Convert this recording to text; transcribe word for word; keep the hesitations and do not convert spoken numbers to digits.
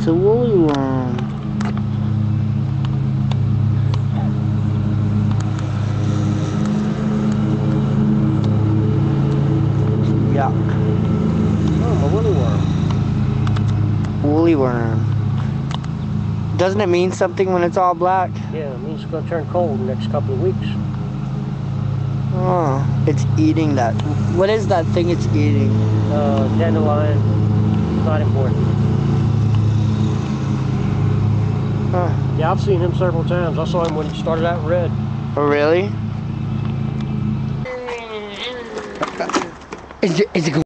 It's a woolly worm. Yuck. Oh, a woolly worm. Woolly worm. Doesn't it mean something when it's all black? Yeah, it means it's going to turn cold in the next couple of weeks. Oh, it's eating that. What is that thing it's eating? Uh, dandelion. Not important. Huh. Yeah, I've seen him several times. I saw him when he started out red. Oh, really? Is it, is it